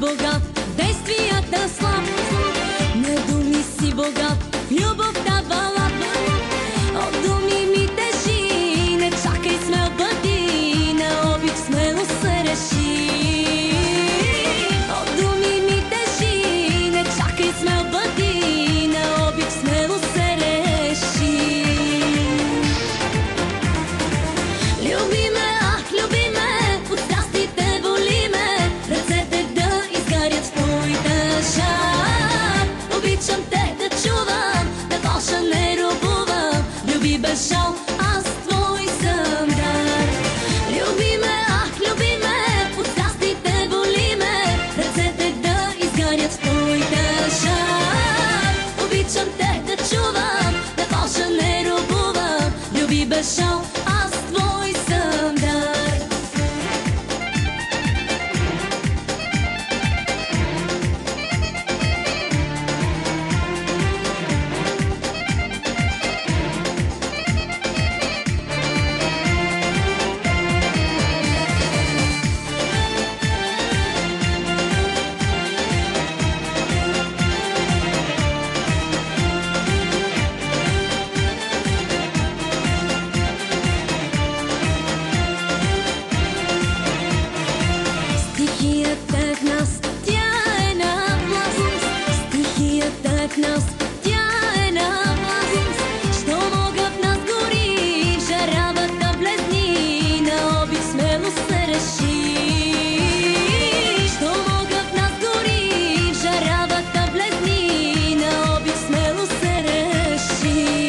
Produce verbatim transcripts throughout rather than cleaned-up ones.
богат, действията слаб. На думи си богат, любовта вала. От думи ми тежи, не чакай, смел бъди, на обич смело се реши. От думи ми тежи, не чакай, смел бъди, на обич смело се реши. Люби ме, ах, люби ме, от страстите боли ме, ръцете да изгарят в твоята жар. Обичам те да чувам, да поша не робувам, люби без жал, аз твой съм дар. Люби ме, ах, люби ме, от страстите боли ме, ръцете да изгарят в твоята жар. Обичам те да чувам, да поша не робувам, люби без жал, аз твой съм дар. Стихията в нас, тя е на властност. Стихията в нас, тя е на властност. Що мога в нас гори, в жаравата блесни, на обич смело се реши. Що мога в нас гори, в жаравата блесни, на обич смело се реши.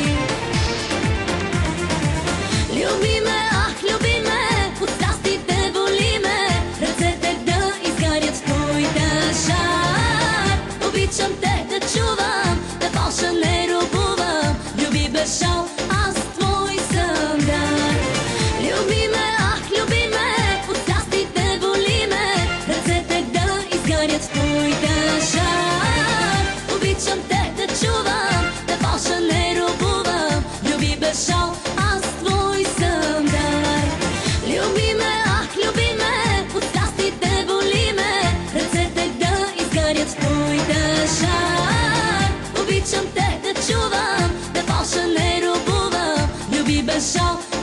Люби ме, ах, люби ме, от страстите боли ме, ръцете да изгарят в твоята жар. Обичам те да чувам, да поша не робувам, люби без жал, аз твой съм дар. Люби ме, ах, люби ме, от страстите боли ме, ръцете да изгарят в твоята жар. Обичам те да чувам, да поша не робувам, люби без жал, аз твой съм дар. Люби ме, ах, люби ме, от страстите боли ме, ръцете да изгарят в твоята жар. Обичам те да чувам, да поша не робувам, люби без жал,